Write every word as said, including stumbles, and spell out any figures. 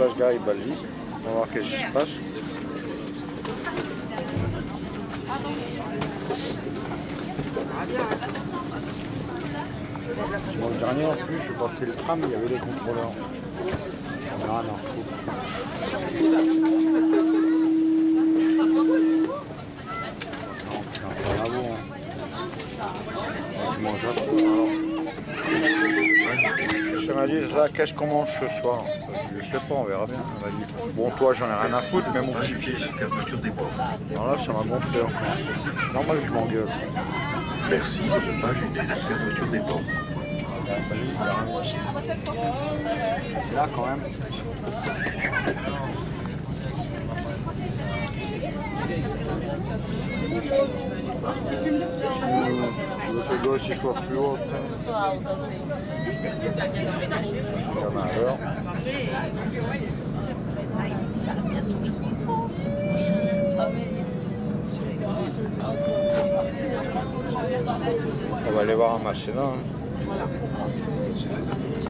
place Garibaldi. On va voir qu'est-ce qui se passe. Bon, le dernier en plus, je sais pas pris le tram, il y avait les contrôleurs. On a rien à foutre. Non, putain, pas là bon. Je mange un peu, alors. Ça m'a dit, ça, qu'est-ce qu'on mange ce soir? Je sais pas, on verra bien. On m'a dit, bon, toi, j'en ai rien à foutre, mais mon petit-fils. Alors là, ça m'a gonflé encore. Normal que je m'engueule. Merci de ne pas gêner la fermeture des portes. Là, quand même. Le doigt aussi soit plus haut. Comme à l'heure. On va aller voir un machin.